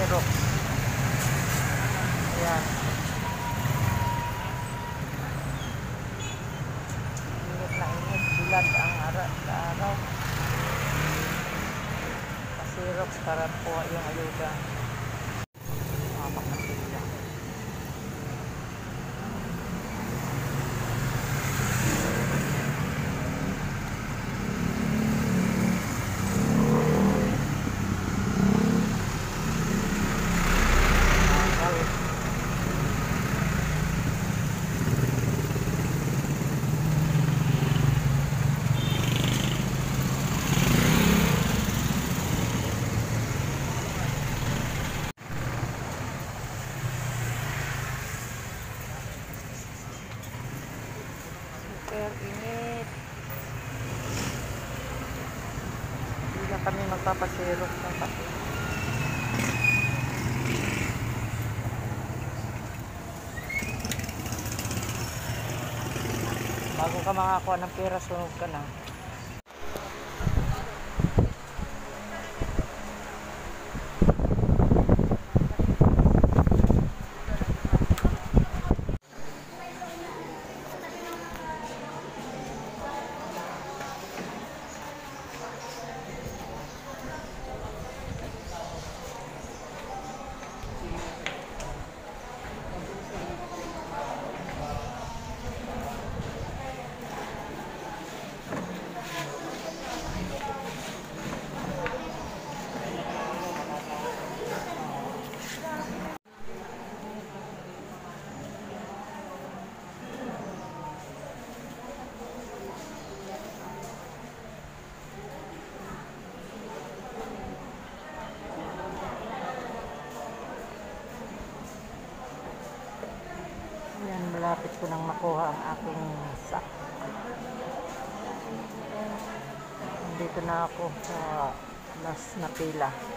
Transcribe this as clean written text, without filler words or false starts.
Xerox. Ayan. Init na init. Bilad ang araw. Pa-Xerox para po yung ayuda. Mamak na sila. Super init. Hindi na kami magpapasirok ng kape. Bago ka makakuha ng pera, sunog ka na. Yan, malapit ko nang makuha ang aking sack. Dito na ako sa last na pila.